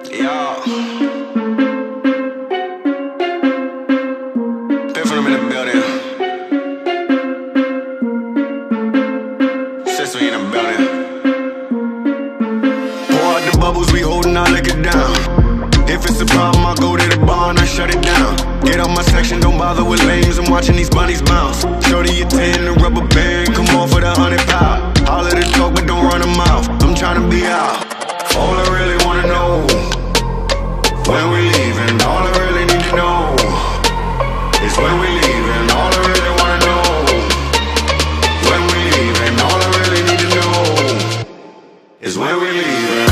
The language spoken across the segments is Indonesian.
Yo. Piffin in the building. Sister in the building. Pour out the bubbles, we holding our liquor down. If it's a problem, I'll go to the bar and I shut it down. Get out my section, don't bother with lames. I'm watching these bunnies bounce. Shorty, you 10, the rubber band. Come on for the 100 pound. All of the talk, but don't run them mouth. I'm trying to be out. All I really wanna know, when we leaving. All I really need to know is when we leaving. All I really wanna know, when we leaving. All I really need to know is when we leaving.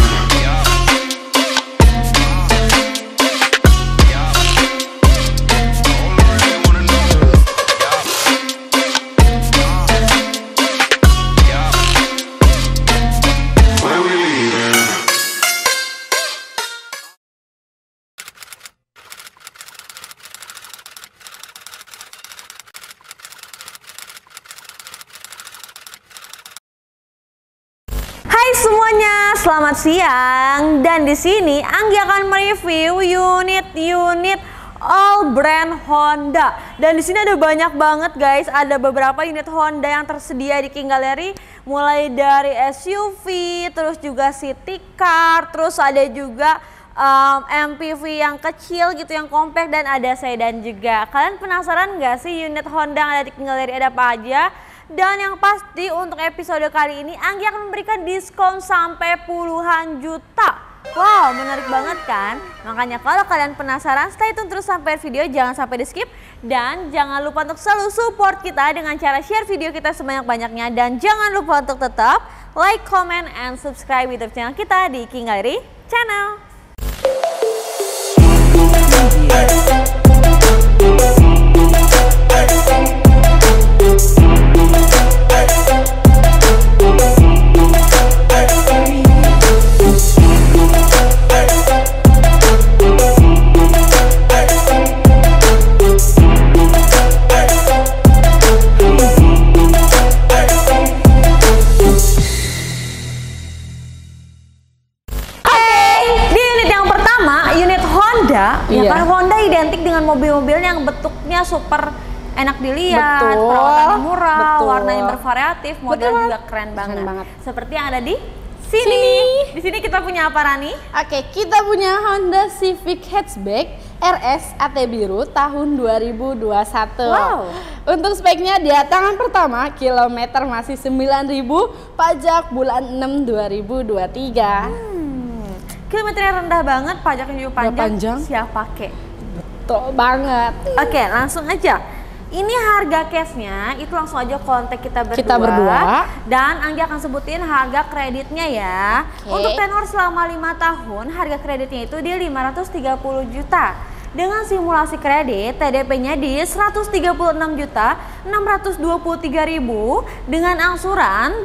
Hai semuanya, selamat siang. Dan di sini Anggi akan mereview unit-unit all brand Honda. Dan di sini ada banyak banget guys. Ada beberapa unit Honda yang tersedia di King Gallery, mulai dari SUV, terus juga city car, terus ada juga MPV yang kecil gitu, yang compact, dan ada sedan juga. Kalian penasaran nggak sih unit Honda yang ada di King Gallery ada apa aja? Dan yang pasti untuk episode kali ini Anggi akan memberikan diskon sampai puluhan juta. Wow, menarik banget kan? Makanya kalau kalian penasaran, stay tune terus sampai video, jangan sampai di skip. Dan jangan lupa untuk selalu support kita dengan cara share video kita sebanyak-banyaknya. Dan jangan lupa untuk tetap like, comment, and subscribe YouTube channel kita di King Gallery Channel. Ya kan, Honda identik dengan mobil-mobil yang bentuknya super enak dilihat, perawatannya murah, warna yang bervariatif, model juga keren banget. Seperti yang ada di sini. Di sini kita punya apa, Rani? Oke, kita punya Honda Civic Hatchback RS AT biru tahun 2021. Wow. Untuk speknya dia tangan pertama, kilometer masih 9.000, pajak bulan 6 2023. Kilometernya rendah banget, pajaknya juga panjang. Siap pakai. Betul banget. Oke, langsung aja. Ini harga cashnya itu langsung aja kontak kita berdua. Dan Anggi akan sebutin harga kreditnya ya. Untuk tenor selama 5 tahun, harga kreditnya itu di 530 juta. Dengan simulasi kredit, TDP-nya di 136.623.000 dengan angsuran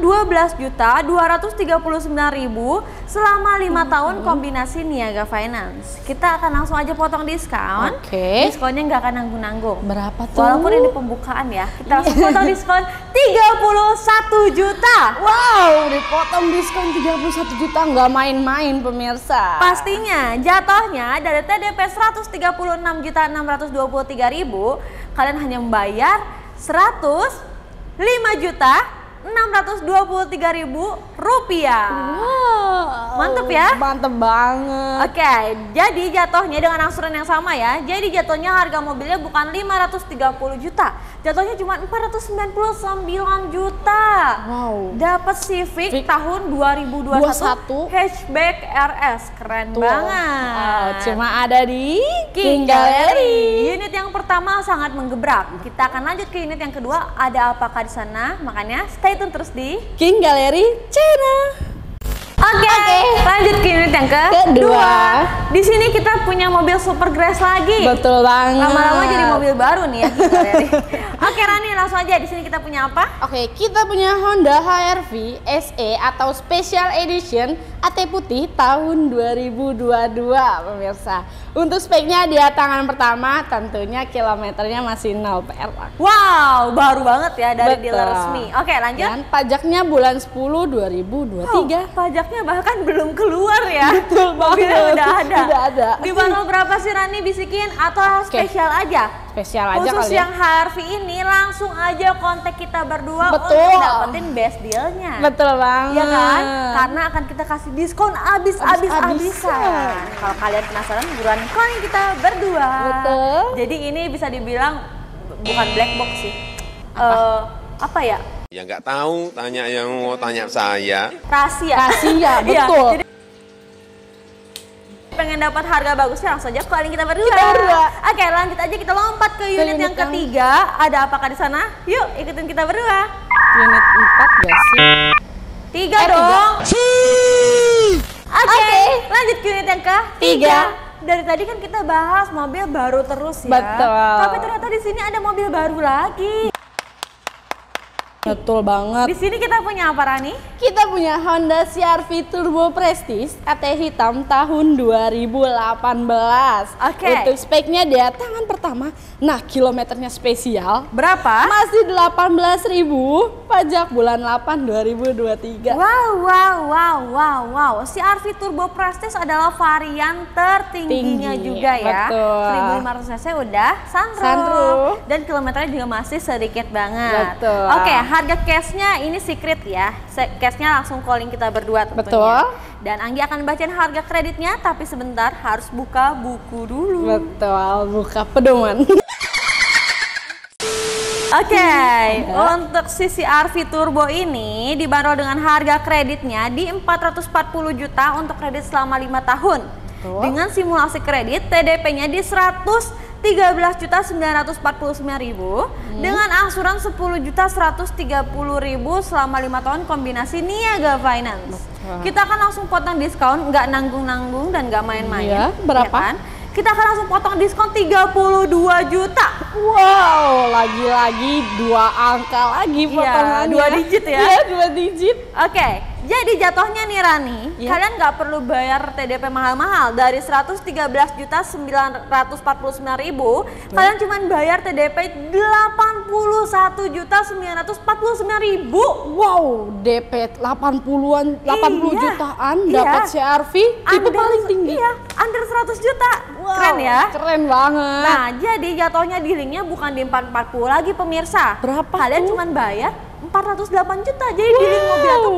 12.239.000 selama 5 tahun kombinasi Niaga Finance. Kita akan langsung aja potong diskon. Diskonnya nggak akan nanggung-nanggung. Berapa tuh? Walaupun ini pembukaan ya, kita langsung potong diskon 31 juta. Wow, dipotong diskon 31 juta, nggak main-main pemirsa. Pastinya jatuhnya dari TDP 136.623.000, kalian hanya membayar 105.623.000 rupiah. Wow, mantep ya? Mantep banget. Oke, jadi jatuhnya dengan angsuran yang sama ya. Jadi jatuhnya harga mobilnya bukan 530 juta, jatuhnya cuma 499 juta. Wow. Dapat Civic tahun 2021 hatchback RS, keren banget. Cuma ada di King Gallery. Unit yang pertama sangat menggebrak. Kita akan lanjut ke unit yang kedua. Ada apakah di sana? Makanya stay tune terus di King Gallery Channel. Oke, lanjut ke unit yang kedua. Di sini kita punya mobil super grass lagi. Betul banget. Lama-lama jadi mobil baru nih ya. Oke, Oke Rani, langsung aja di sini kita punya apa? Oke, kita punya Honda HR-V SE atau Special Edition AT putih tahun 2022 pemirsa. Untuk speknya dia tangan pertama, tentunya kilometernya masih 0 PR. Wow, baru banget ya dari Betul. dealer resmi. Oke lanjut. Dan pajaknya bulan 10 2023. Pajaknya bahkan belum keluar ya. Betul Mobilnya banget. udah ada. Udah ada. Dibanderol berapa sih Rani, bisikin atau Oke. spesial aja? Spesial aja Khusus kali ya. yang HRV ini langsung aja kontak kita berdua Betul. untuk dapetin best dealnya. Betul banget. Ya kan? Karena akan kita kasih diskon abis-abisan. Abis-abisan. Kalau kalian penasaran, buruan koin kita berdua. Betul. Jadi ini bisa dibilang bukan black box sih. Apa ya? Ya nggak tahu, tanya yang mau tanya saya. Rahasia. Rahasia, Iya, betul. jadi pengen dapat harga bagusnya langsung aja calling kita berdua. Kita berdua. Oke, lanjut aja kita lompat ke unit yang ketiga. Ada apakah di sana? Yuk, ikutin kita berdua. Unit 4 gak sih? 3 dong. Oke, lanjut ke unit yang ketiga. Dari tadi kan kita bahas mobil baru terus ya. Betul. Tapi ternyata di sini ada mobil baru lagi. Betul banget. Di sini kita punya apa Rani? Kita punya Honda CR-V Turbo Prestige AT hitam tahun 2018. Oke. Untuk speknya dia tangan pertama. Nah, kilometernya spesial. Berapa? Masih 18.000, pajak bulan 8 2023. Wow. CR-V Turbo Prestige adalah varian tertingginya Tinggi, juga ya. betul. 1500 cc udah sunroof. Sunroof. Dan kilometernya juga masih sedikit banget. Betul. Oke, harga cashnya ini secret ya. Cashnya langsung calling kita berdua tentunya. Betul. Dan Anggi akan bacain harga kreditnya, tapi sebentar harus buka buku dulu. Betul, buka pedoman. Oke, untuk CR-V Turbo ini dibanderol dengan harga kreditnya di 440 juta untuk kredit selama 5 tahun. Betul. Dengan simulasi kredit TDP-nya di 113.949.000 dengan angsuran 10.130.000 selama 5 tahun kombinasi Niaga Finance. Kita akan langsung potong diskon, nggak nanggung-nanggung dan nggak main-main. Iya, berapa? ya kan? Kita akan langsung potong diskon 32 juta. Wow, lagi-lagi 2 angka lagi potongannya. 2 digit ya. Iya, 2 digit. Oke, jadi jatuhnya nih Rani, kalian nggak perlu bayar TDP mahal-mahal dari 113.949.000, kalian cuma bayar TDP 81.949.000. Wow, DP 80-an, 80 jutaan dapat CR-V tipe paling tinggi. Iya, under 100 juta. Wow, Keren ya? Keren banget. Nah, jadi jatuhnya dealingnya bukan di 440 lagi pemirsa. Berapa Kalian tuh? cuma bayar 408 juta. Jadi dealing mobil itu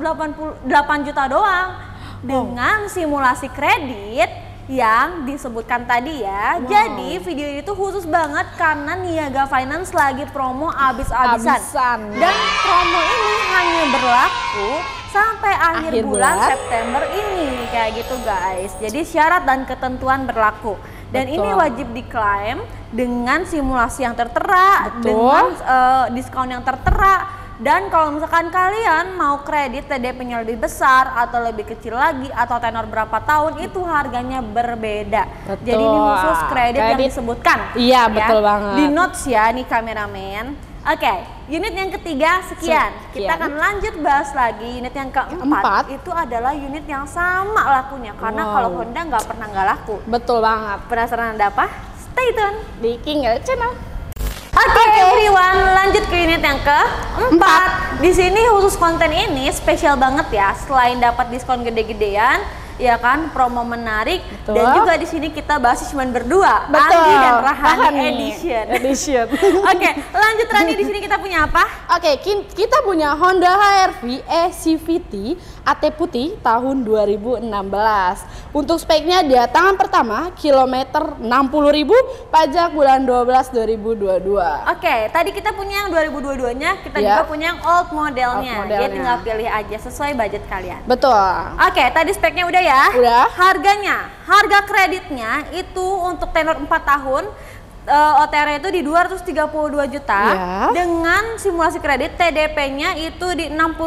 488 juta doang. Dengan simulasi kredit yang disebutkan tadi ya. Jadi video ini tuh khusus banget karena Niaga Finance lagi promo abis-abisan. Abisan. Dan promo ini hanya berlaku sampai akhir bulan September ini, kayak gitu guys. Jadi syarat dan ketentuan berlaku. Dan Betul. ini wajib diklaim dengan simulasi yang tertera, Betul. dengan diskon yang tertera. Dan kalau misalkan kalian mau kredit TDP-nya lebih besar atau lebih kecil lagi atau tenor berapa tahun, itu harganya berbeda. Betul. Jadi ini khusus kredit yang disebutkan. Iya, betul banget. Di notes ya nih kameramen. Oke, unit yang ketiga sekian. Kita akan lanjut bahas lagi unit yang keempat. Itu adalah unit yang sama lakunya karena kalau Honda nggak pernah nggak laku. Betul banget. Penasaran ada apa? Stay tune Di Kingal Channel. Oke everyone, lanjut ke unit yang keempat. Di sini khusus konten ini spesial banget ya. Selain dapat diskon gede-gedean, ya kan, promo menarik. Betul. Dan juga di sini kita bahas cuma berdua, Betul. Anggi dan Rahani Rahani Edition. Oke, lanjut Rani, di sini kita punya apa? Oke, kita punya Honda HR-V CVT AT putih tahun 2016. Untuk speknya dia tangan pertama, kilometer 60.000, pajak bulan 12 2022. Oke, tadi kita punya yang 2022-nya, kita Ya. juga punya yang old modelnya. Old modelnya. Jadi tinggal pilih aja sesuai budget kalian. Betul. Oke, tadi speknya udah ya. Udah. Harga kreditnya itu untuk tenor 4 tahun OTR itu di 232 juta Ya. dengan simulasi kredit TDP-nya itu di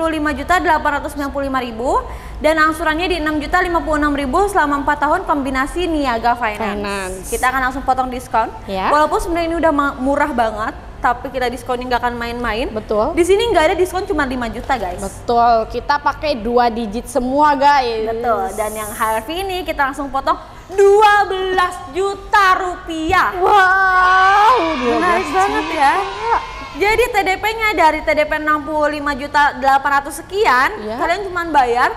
65.895.000 dan angsurannya di 6.056.000 selama 4 tahun kombinasi Niaga Finance. Kita akan langsung potong diskon. Ya. Walaupun sebenarnya ini udah murah banget, tapi kita diskonnya nggak akan main-main. Betul. Di sini nggak ada diskon, cuma 5 juta guys. Betul, kita pakai 2 digit semua guys. Betul, dan yang HRV ini kita langsung potong 12 juta rupiah. Wow, Menarik banget ya. Jadi TDP-nya dari TDP 65 juta 800 sekian, Iya. kalian cuma bayar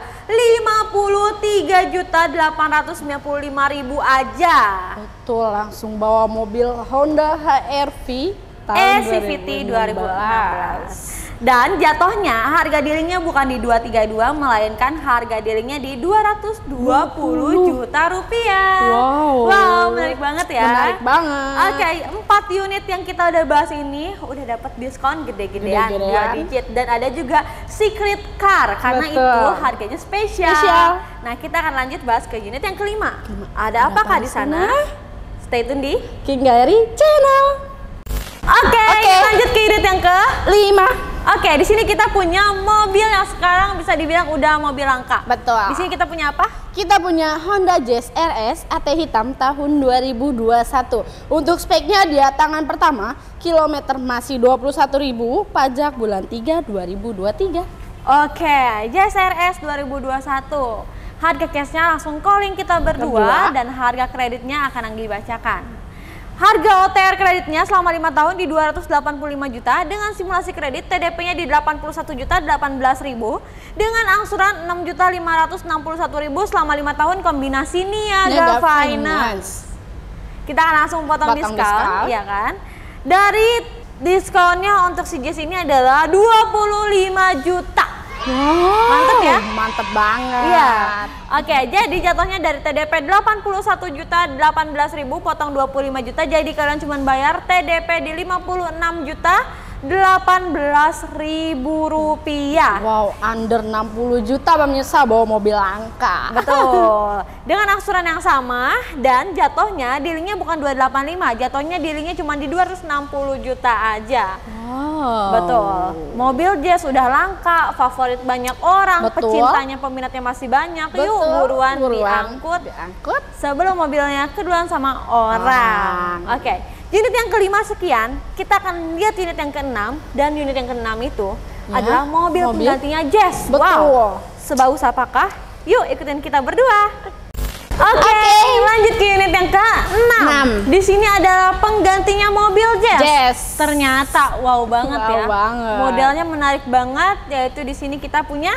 53 juta 895.000 aja. Betul, langsung bawa mobil Honda HR-V tahun CVT 2016. Dan jatuhnya harga dealingnya bukan di 232, melainkan harga dealingnya di 220 juta rupiah. Wow, menarik banget ya. Menarik banget. Oke, 4 unit yang kita udah bahas ini udah dapat diskon gede-gedean 2 digit, dan ada juga secret car karena Betul. itu harganya spesial. Nah, kita akan lanjut bahas ke unit yang kelima. Ada apakah di sana? Stay tune di King Galeri Channel. Oke, lanjut ke unit yang ke-5. Oke, di sini kita punya mobil yang sekarang bisa dibilang udah mobil langka. Betul. Di sini kita punya apa? Kita punya Honda Jazz RS AT hitam tahun 2021. Untuk speknya dia tangan pertama, kilometer masih 21.000, pajak bulan 3 2023. Oke, Jazz RS 2021. Harga cashnya langsung calling kita berdua dan harga kreditnya akan Anggi bacakan. Harga OTR kreditnya selama 5 tahun di 285 juta dengan simulasi kredit TDP-nya di 81 juta 18.000 dengan angsuran 6 juta 561.000 selama 5 tahun kombinasi Niaga Finance. Kita akan langsung potong diskon, ya kan? Dari diskonnya untuk si Jazz ini adalah 25 juta. Mantep ya? Mantep banget. Iya. Oke, jadi jatuhnya dari TDP 81 juta 18.000 potong 25 juta, jadi kalian cuma bayar TDP di 56 juta 18.000 rupiah. Wow, under 60 juta pemirsa bawa mobil langka. Betul. Dengan angsuran yang sama dan jatuhnya dealingnya bukan 285, jatuhnya dealingnya cuma di 260 juta aja. Wow. Betul. Mobil Jazz udah langka, favorit banyak orang, Betul. pecintanya, peminatnya masih banyak. Betul. Yuk buruan diangkut sebelum mobilnya keduluan sama orang. Oke. Unit yang kelima sekian, kita akan lihat unit yang keenam, dan unit yang keenam itu adalah mobil penggantinya Jazz. Betul. Wow, sebagus apakah? Yuk ikutin kita berdua. Oke, lanjut ke unit yang ke-6. Di sini adalah penggantinya mobil Jazz. Ternyata wow banget ya. Modelnya menarik banget, yaitu di sini kita punya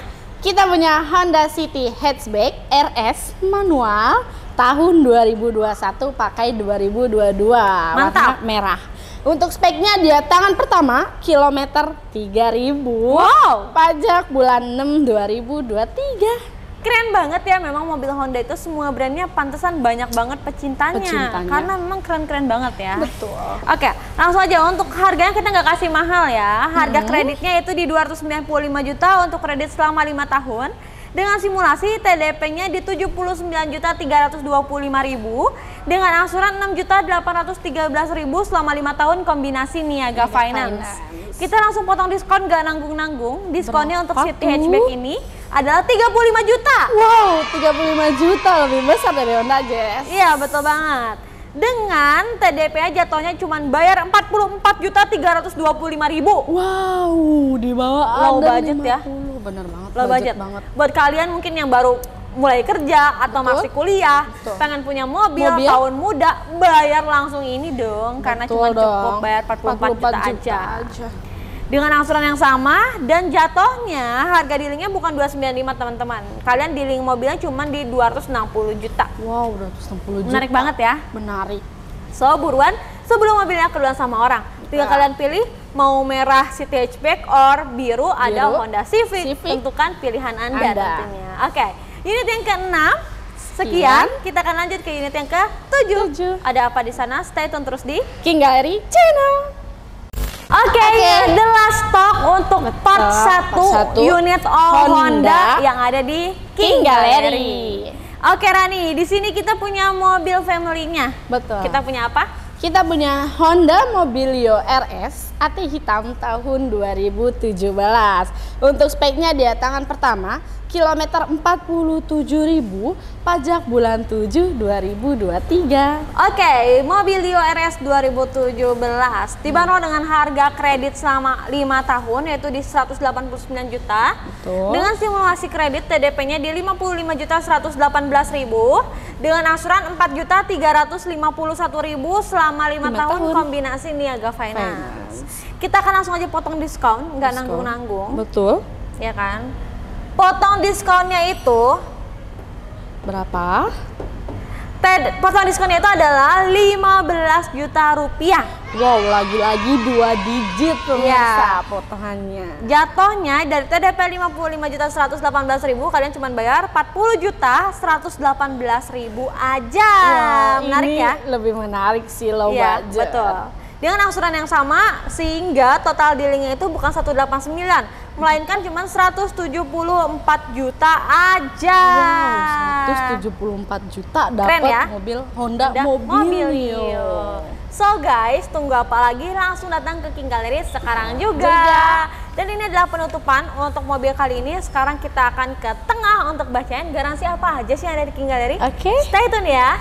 Honda City Hatchback RS manual tahun 2021 pakai 2022. Mantap. Warna merah. Untuk speknya dia tangan pertama kilometer 3.000. Wow. Pajak bulan 6 2023. Keren banget ya, memang mobil Honda itu semua brandnya pantesan banyak banget pecintanya. Karena memang keren-keren banget ya. Betul. Oke, langsung aja untuk harganya kita nggak kasih mahal ya. Harga kreditnya itu di 295 juta untuk kredit selama 5 tahun. Dengan simulasi TDP-nya di 79.325.000 dengan angsuran 6.813.000 selama 5 tahun kombinasi Niaga Finance. Kita langsung potong diskon gak nanggung-nanggung. Diskonnya untuk City Hatchback ini adalah 35 juta. Wow, 35 juta lebih besar dari Honda Jazz. Iya, betul banget. Dengan TDP-nya jatuhnya cuma bayar 44.325.000. Wow, di bawah low budget 50. Ya. Bener banget. Low budget. Buat kalian mungkin yang baru mulai kerja atau masih kuliah, pengen punya mobil tahun muda, bayar langsung ini dong, karena cuma cukup bayar 44 juta aja. Dengan angsuran yang sama dan jatuhnya harga dealingnya bukan 295 teman-teman. Kalian dealing mobilnya cuma di 260 juta. Wow, 260 juta. Menarik banget ya? Menarik. So buruan sebelum mobilnya keduluan sama orang. Tinggal kalian pilih mau merah City Hatchback or biru ada Honda Civic. Tentukan pilihan Anda tentunya. Oke, unit yang ke-6 sekian. Kita akan lanjut ke unit yang ke-7. Ada apa di sana? Stay tune terus di King Galeri Channel. Oke, the last stock untuk part 1 unit all Honda yang ada di King Galeri. Oke Rani, di sini kita punya mobil family-nya. Betul. Kita punya apa? kita punya Honda Mobilio RS AT hitam tahun 2017. Untuk speknya dia tangan pertama, kilometer 47.000, pajak bulan 7 2023. Oke, Mobilio RS 2017 dibanderol dengan harga kredit selama 5 tahun yaitu di 189 juta. Betul. Dengan simulasi kredit TDP-nya di 55.118.000 dengan angsuran 4.351.000 selama 5 tahun kombinasi Niaga Finance. Kita akan langsung aja potong diskon, nggak nanggung-nanggung. Betul. Ya kan? Potong diskonnya itu Berapa? potong diskonnya itu adalah 15 juta rupiah. Wow, lagi-lagi 2 digit pemirsa Iya. potongannya. Jatuhnya dari TDP 55.118.000 kalian cuma bayar 40.118.000 aja. Menarik ini ya? lebih menarik sih low Iya, budget. betul. Dengan angsuran yang sama sehingga total dealingnya itu bukan 189 melainkan cuma 174 juta aja. Wow, 174 juta Keren dapat ya? mobil Honda Udah, Mobilio. So guys, tunggu apa lagi? Langsung datang ke King Gallery sekarang juga. Dan ini adalah penutupan untuk mobil kali ini. Sekarang kita akan ke tengah untuk bacain garansi apa aja sih yang ada di King Gallery. Oke. Stay tune ya.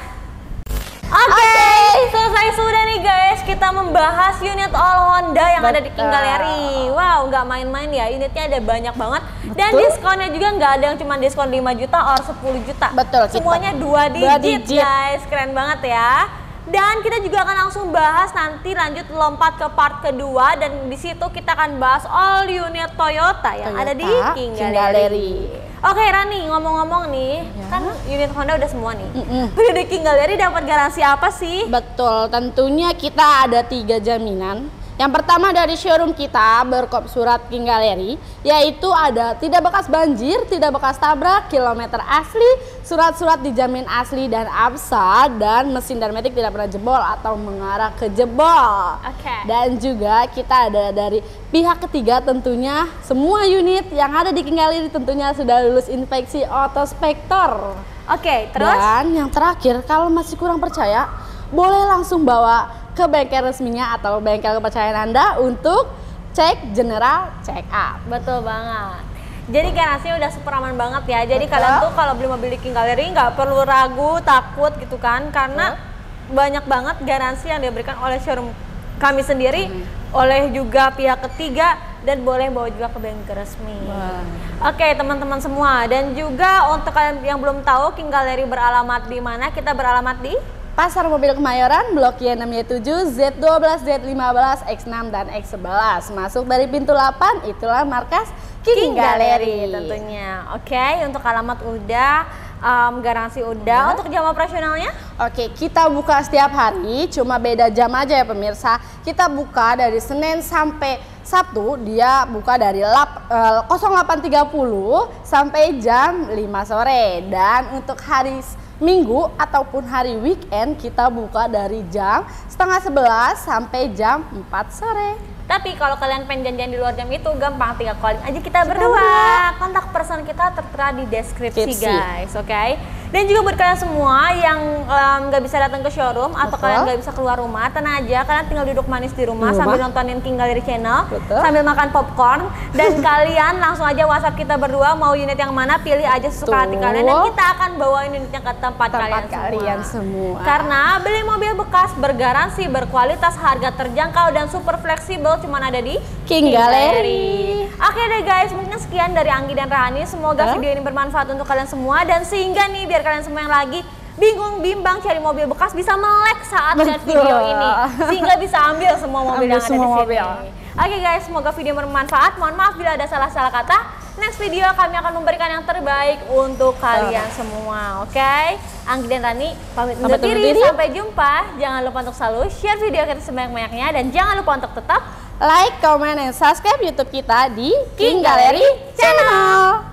Oke, selesai sudah nih guys. Kita membahas unit all Honda yang ada di King Gallery. Wow, nggak main-main ya. Unitnya ada banyak banget. Dan Betul. diskonnya juga nggak ada yang cuma diskon 5 juta or 10 juta. Betul, kita- Semuanya 2 dua digit digit. guys. Keren banget ya. Dan kita juga akan langsung bahas nanti lanjut lompat ke part kedua dan di situ kita akan bahas all unit Toyota yang ada di Toyota King King Gallery. Gallery. Oke Rani, ngomong-ngomong nih, Ya. kan unit Honda udah semua nih. Udah di King Gallery dapat garansi apa sih? Betul, tentunya kita ada 3 jaminan. Yang pertama dari showroom kita berkop surat King Gallery, yaitu ada tidak bekas banjir, tidak bekas tabrak, kilometer asli, surat-surat dijamin asli dan absa, dan mesin dan metik tidak pernah jebol atau mengarah ke jebol. Oke. Dan juga kita ada dari pihak ketiga tentunya semua unit yang ada di King Gallery tentunya sudah lulus inspeksi otospektor. Oke, terus? Dan yang terakhir, kalau masih kurang percaya, boleh langsung bawa ke bengkel resminya atau bengkel kepercayaan Anda untuk cek general check up. Betul banget. Jadi garansinya udah super aman banget ya. Jadi Betul. kalian tuh kalau beli mobil di King Gallery nggak perlu ragu, takut gitu kan. Karena banyak banget garansi yang diberikan oleh showroom kami sendiri, oleh juga pihak ketiga, dan boleh bawa juga ke bengkel resmi. Oke teman-teman semua, dan juga untuk kalian yang belum tahu King Gallery beralamat di mana, kita beralamat di Pasar Mobil Kemayoran, Blok Y6Y7, Z12, Z15, X6, dan X11. Masuk dari pintu 8, itulah markas King Gallery tentunya. Oke, untuk alamat udah, garansi udah. Untuk jam operasionalnya? Oke, kita buka setiap hari, cuma beda jam aja ya pemirsa. Kita buka dari Senin sampai Sabtu, dia buka dari 08.30 sampai jam 5 sore. Dan untuk hari Minggu ataupun hari weekend kita buka dari jam 10:30 sampai jam 4 sore. Tapi kalau kalian pengen janjian di luar jam itu gampang, tinggal calling aja kita berdua. Kontak person kita tertera di deskripsi guys, oke? Dan juga buat kalian semua yang nggak bisa datang ke showroom atau kalian nggak bisa keluar rumah, tenang aja, kalian tinggal duduk manis di rumah sambil nontonin King Gallery Channel, sambil makan popcorn, dan kalian langsung aja WhatsApp kita berdua mau unit yang mana, pilih aja sesuka hati kalian dan kita akan bawain unitnya ke tempat kalian semua. Karena beli mobil bekas bergaransi, berkualitas, harga terjangkau dan super fleksibel cuman ada di King Gallery. Oke deh guys, mungkin sekian dari Anggi dan Rahani. Semoga video ini bermanfaat untuk kalian semua dan sehingga nih biar kalian semua yang lagi bingung bimbang cari mobil bekas bisa melek saat lihat video ini sehingga bisa ambil semua mobil yang ada di sini. Oke guys, semoga video bermanfaat. Mohon maaf bila ada salah-salah kata. Next video kami akan memberikan yang terbaik untuk kalian semua. Oke? Anggi dan Rani pamit undur diri. Sampai jumpa. Jangan lupa untuk selalu share video kita sebanyak-banyaknya dan jangan lupa untuk tetap like, comment, dan subscribe YouTube kita di King Gallery Channel.